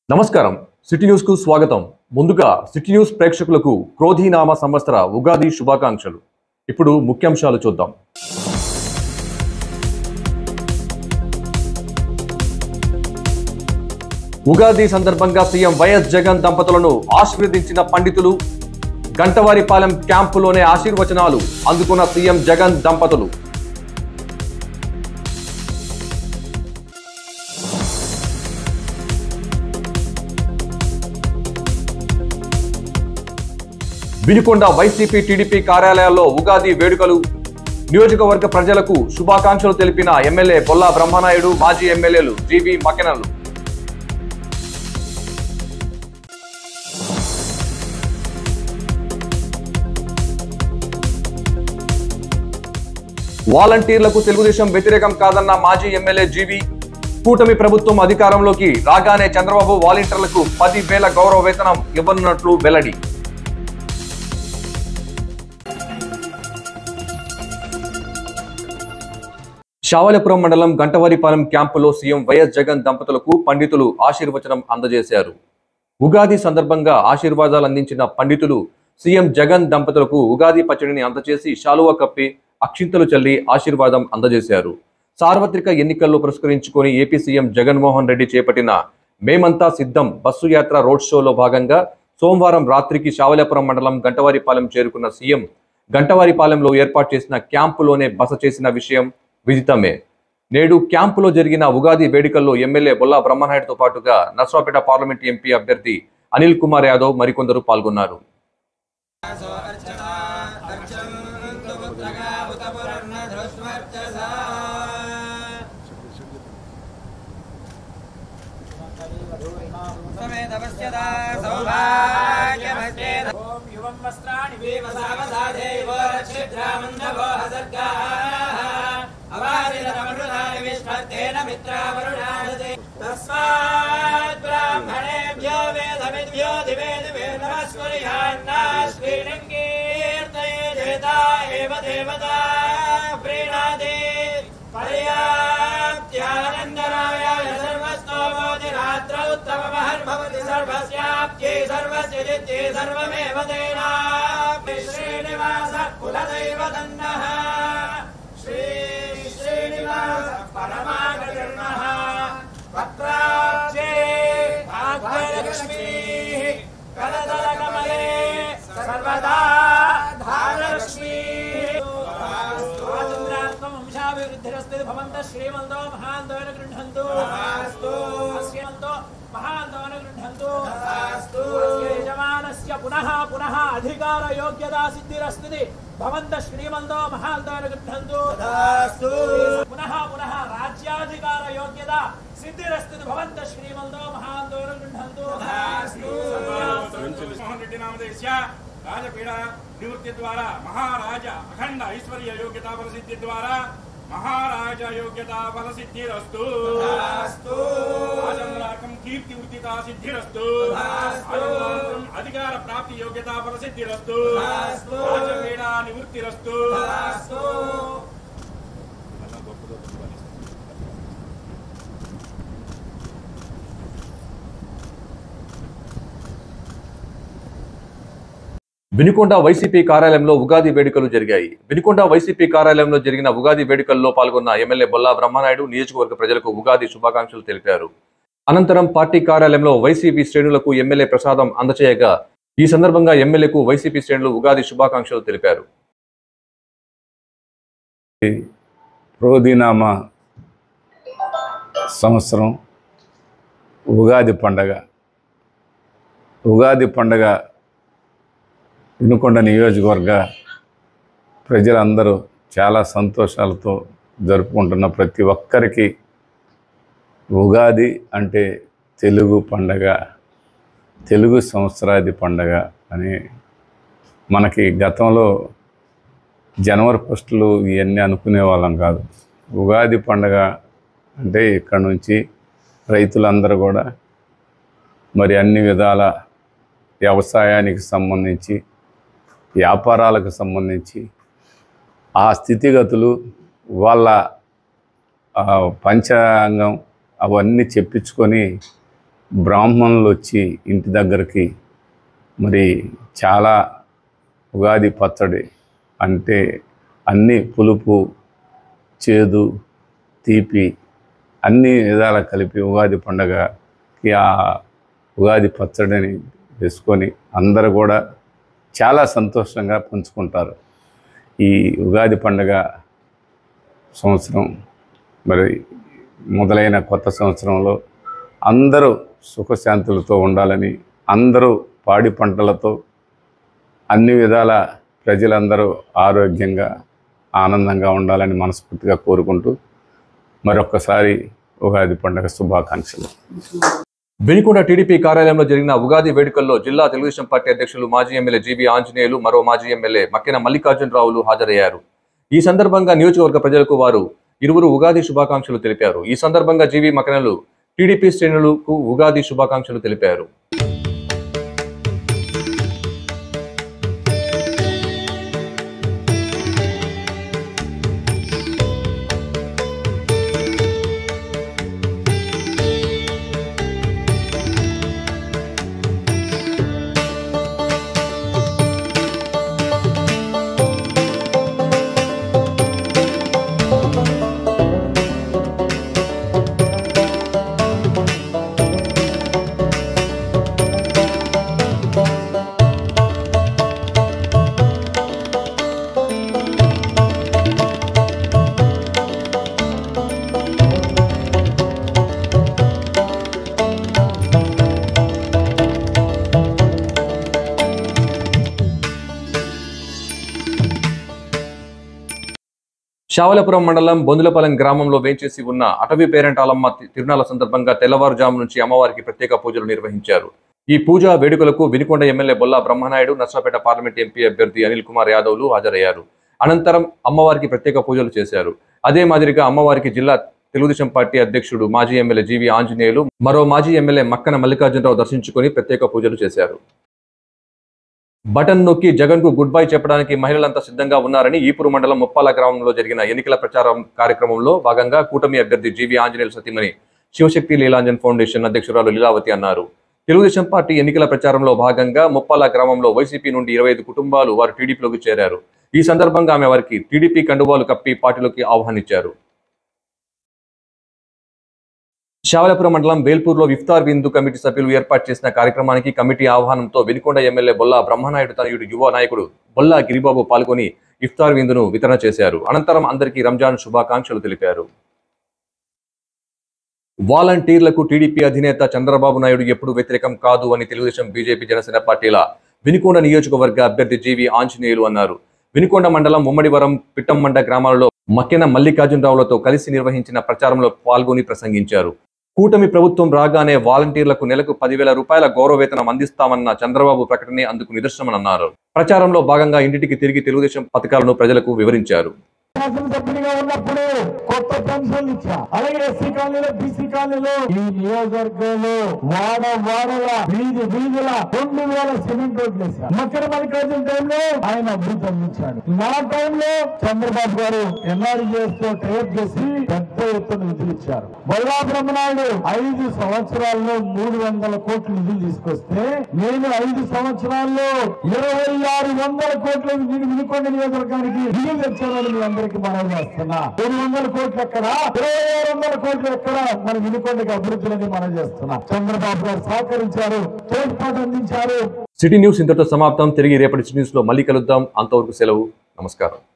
నమస్కారం city news కు స్వాగతం. ముందుగా సిటీ న్యూస్ ప్రేక్షకులకు క్రోధీనామ సంవత్సర ఉగాది శుభాకాంక్షలు. ఇప్పుడు ముఖ్యాంశాలు చూద్దాం. ఉగాది సందర్భంగా సీఎం వైఎస్ జగన్ దంపతులను ఆశీర్వదించిన పండితులు. గంటవారిపాలెం క్యాంపులోనే ఆశీర్వచనాలు అందుకున్న సీఎం జగన్ దంపతులు. వినుకొండ వైసీపీ టీడీపీ కార్యాలయాల్లో ఉగాది వేడుకలు. నియోజకవర్గ ప్రజలకు శుభాకాంక్షలు తెలిపిన ఎమ్మెల్యే బొల్లా బ్రహ్మనాయుడు, మాజీ ఎమ్మెల్యేలు జీవి మకెనలు. వాలంటీర్లకు తెలుగుదేశం వ్యతిరేకం కాదన్న మాజీ ఎమ్మెల్యే జీవి. కూటమి ప్రభుత్వం అధికారంలోకి రాగానే చంద్రబాబు వాలంటీర్లకు 10,000 గౌరవ వేతనం ఇవ్వనున్నట్లు వెల్లడి. శావల్యపురం మండలం గంటవారిపాలెం క్యాంపులో సీఎం వైఎస్ జగన్ దంపతులకు పండితులు ఆశీర్వచనం అందజేశారు. ఉగాది సందర్భంగా ఆశీర్వాదాలు అందించిన పండితులు సీఎం జగన్ దంపతులకు ఉగాది పచ్చడిని అందజేసి శాలువా కప్పి అక్షింతలు చల్లి ఆశీర్వాదం అందజేశారు. సార్వత్రిక ఎన్నికల్లో పురస్కరించుకొని ఏపీ సీఎం జగన్మోహన్ రెడ్డి చేపట్టిన మేమంతా సిద్ధం బస్సు యాత్ర రోడ్ షోలో భాగంగా సోమవారం రాత్రికి శావల్యపురం మండలం గంటవారిపాలెం చేరుకున్న సీఎం గంటవారిపాలెంలో ఏర్పాటు చేసిన క్యాంపులోనే బస చేసిన విషయం విదితమే. నేడు క్యాంపులో జరిగిన ఉగాది వేడుకల్లో ఎమ్మెల్యే బొల్లా బ్రహ్మనాయుడుతో పాటుగా నర్సరావుపేట పార్లమెంట్ ఎంపీ అభ్యర్థి అనిల్ కుమార్ యాదవ్ మరికొందరు పాల్గొన్నారు. శ్రీమంతో మహాంతోన గృహంతు మహాంతోన గృహంతు యజమానస్య పునః పునః అధికార యోగ్యతా సిద్ధిరస్తుది భవంత శ్రీమంతో మహాంతోన గృహంతు పునః పునః రాజ్యాధికార యోగ్యత సిద్ధిరస్తుది భవంత శ్రీమంతో మహాంతోన గృహంతు. మోహన్ రెడ్డి నామదేశ్య రాజపీడ నివృత్తి ద్వారా మహారాజ అఖండ ఐశ్వర్య యోగ్యతా ఫలసిద్ధి ద్వారా మహారాజ యోగ్యతా ఫలసిద్ధిరస్తు. రాజంరాకం కీర్తి వృత్తితా సిద్ధిరస్తు. అధికార ప్రాప్తి యోగ్యతా ఫలసిద్ధిరస్తు. రాజపీడ నివృత్తిరస్తు. వినుకొండ వైసీపీ కార్యాలయంలో ఉగాది వేడుకలు జరిగాయి. వినుకొండ వైసీపీ కార్యాలయంలో జరిగిన ఉగాది వేడుకల్లో పాల్గొన్న ఎమ్మెల్యే బొల్లా బ్రహ్మనాయుడు నియోజకవర్గ ప్రజలకు ఉగాది శుభాకాంక్షలు తెలిపారు. అనంతరం పార్టీ కార్యాలయంలో వైసీపీ శ్రేణులకు ఎమ్మెల్యే ప్రసాదం అందచేయగా ఈ సందర్భంగా ఎమ్మెల్యేకు వైసీపీ శ్రేణులు ఉగాది శుభాకాంక్షలు తెలిపారు. క్రోధీనామ సంవత్సరం ఉగాది పండగ వినుకొండ నియోజకవర్గ ప్రజలందరూ చాలా సంతోషాలతో జరుపుకుంటున్న ప్రతి ఒక్కరికి ఉగాది అంటే తెలుగు పండగ, తెలుగు సంవత్సరాది పండగ అని మనకి గతంలో జనవరి ఫస్టులు ఇవన్నీ అనుకునే వాళ్ళం కాదు. ఉగాది పండగ అంటే ఇక్కడ నుంచి రైతులందరూ కూడా మరి అన్ని విధాల వ్యవసాయానికి సంబంధించి వ్యాపారాలకు సంబంధించి ఆ స్థితిగతులు వాళ్ళ పంచాంగం అవన్నీ చెప్పించుకొని బ్రాహ్మణులు వచ్చి ఇంటి దగ్గరికి మరి చాలా ఉగాది పచ్చడి అంటే అన్ని పులుపు చేదు తీపి అన్ని విధాల కలిపి ఉగాది పండగకి ఆ ఉగాది పచ్చడిని వేసుకొని అందరూ కూడా చాలా సంతోషంగా పంచుకుంటారు. ఈ ఉగాది పండగ సంవత్సరం మరి మొదలైన కొత్త సంవత్సరంలో అందరూ సుఖశాంతులతో ఉండాలని, అందరూ పాడి పంటలతో అన్ని విధాల ప్రజలందరూ ఆరోగ్యంగా ఆనందంగా ఉండాలని మనస్ఫూర్తిగా కోరుకుంటూ మరొక్కసారి ఉగాది పండుగ శుభాకాంక్షలు. వినుకొండ టీడీపీ కార్యాలయంలో జరిగిన ఉగాది వేడుకల్లో జిల్లా తెలుగుదేశం పార్టీ అధ్యక్షులు మాజీ ఎమ్మెల్యే జీవీ ఆంజనేయులు, మరో మాజీ ఎమ్మెల్యే మక్కెన మల్లికార్జునరావులు హాజరయ్యారు. ఈ సందర్భంగా నియోజకవర్గ ప్రజలకు వారు ఇరువురు ఉగాది శుభాకాంక్షలు తెలిపారు. ఈ సందర్భంగా జీవీ మక్కెనలు టీడీపీ శ్రేణులకు ఉగాది శుభాకాంక్షలు తెలిపారు. శావలపురం మండలం బొందులపాలెం గ్రామంలో వేంచేసి ఉన్న అటవీ పేరంటాలమ్మ తిరునాళ్ల సందర్భంగా తెల్లవారుజాము నుంచి అమ్మవారికి ప్రత్యేక పూజలు నిర్వహించారు. ఈ పూజా వేడుకలకు Vinukonda MLA Bolla Brahmanaidu, Narsapeta parliament MP అభ్యర్థి అనిల్ కుమార్ యాదవ్లు హాజరయ్యారు. అనంతరం అమ్మవారికి ప్రత్యేక పూజలు చేశారు. అదే మాదిరిగా అమ్మవారికి జిల్లా తెలుగుదేశం పార్టీ అధ్యక్షుడు మాజీ ఎమ్మెల్యే జీవీ ఆంజనేయులు, మరో మాజీ ఎమ్మెల్యే మక్కెన మల్లికార్జునరావు దర్శించుకుని ప్రత్యేక పూజలు చేశారు. బటన్ నొక్కి జగన్ కు గుడ్ బై చెప్పడానికి మహిళలంతా సిద్ధంగా ఉన్నారని ఈపూరు మండలం ముప్పాల గ్రామంలో జరిగిన ఎన్నికల ప్రచారం కార్యక్రమంలో భాగంగా కూటమి అభ్యర్థి జీవీ ఆంజనేయులు సతీమణి శివశక్తి లీలాంజన్ ఫౌండేషన్ అధ్యక్షురాలు లీలావతి అన్నారు. తెలుగుదేశం పార్టీ ఎన్నికల ప్రచారంలో భాగంగా ముప్పాల గ్రామంలో వైసీపీ నుండి 25 కుటుంబాలు వారు టీడీపీలోకి చేరారు. ఈ సందర్భంగా ఆమె వారికి టీడీపీ కండువాలు కప్పి పార్టీలోకి ఆహ్వానించారు. శావలపురం మండలం వేల్పూర్లో ఇఫ్తార్ విందు కమిటీ సభ్యులు ఏర్పాటు చేసిన కార్యక్రమానికి కమిటీ ఆహ్వానంతో వినుకొండ ఎమ్మెల్యే బొల్లా బ్రహ్మనాయుడు తనయుడు యువ నాయకుడు బొల్లా గిరిబాబు పాల్గొని ఇఫ్తార్ విందును వితరణ చేశారు. అనంతరం అందరికీ రంజాన్ శుభాకాంక్షలు తెలిపారు. వాలంటీర్లకు టీడీపీ అధినేత చంద్రబాబు నాయుడు ఎప్పుడు వ్యతిరేకం కాదు అని తెలుగుదేశం, బీజేపీ, జనసేన పార్టీల వినుకొండ నియోజకవర్గ అభ్యర్థి జీవీ ఆంజనేయులు అన్నారు. వినుకొండ మండలం ముమ్మడివరం, పిట్టంమండ గ్రామాలలో మక్కెన మల్లికార్జునరావులతో కలిసి నిర్వహించిన ప్రచారంలో పాల్గొని ప్రసంగించారు. కూటమి ప్రభుత్వం రాగానే వాలంటీర్లకు నెలకు 10,000 రూపాయల గౌరవ వేతనం అందిస్తామన్న చంద్రబాబు ప్రకటనే అందుకు నిదర్శనమన్నారు. ప్రచారంలో భాగంగా ఇంటికి తిరిగి తెలుగుదేశం పథకాలను ప్రజలకు వివరించారు. శాసనసభ్యునిగా ఉన్నప్పుడు కొత్త పెన్షన్లు ఇచ్చా, అలాగే ఎస్సీ కాలనీలో, బీసీ కాలనీలో, ఈ నియోజకవర్గంలో వాడల వీధుల 2,000 సిమెంట్ రోడ్లు వేసా. మక్కెన మల్లికార్జున టైంలో ఆయన అభివృద్ధి అందించాడు. నా టైంలో చంద్రబాబు గారు ఎన్ఆర్జీఎస్ తో టైప్ చేసి పెద్ద ఎత్తున నిధులు ఇచ్చారు. బొల్లా బ్రహ్మనాయుడు 5 సంవత్సరాల్లో 300 కోట్ల నిధులు తీసుకొస్తే నేను 5 సంవత్సరాల్లో 2,600 కోట్ల వినుకొండ నియోజకవర్గానికి నిధులు తెచ్చానని మీ అందరికీ మనం చేస్తున్నా. 200 కోట్లు ఎక్కడ, 2,600 కోట్లు ఎక్కడ, మన వినుకొండకి అభివృద్ధులని మనం చేస్తున్నా. చంద్రబాబు గారు సహకరించారు, తోడ్పాటు అందించారు. సిటీ న్యూస్ ఇంతటితో సమాప్తం. తిరిగి రేపటి సిటీ న్యూస్ లో మళ్ళీ కలుద్దాం. అంతవరకు సెలవు. నమస్కారం.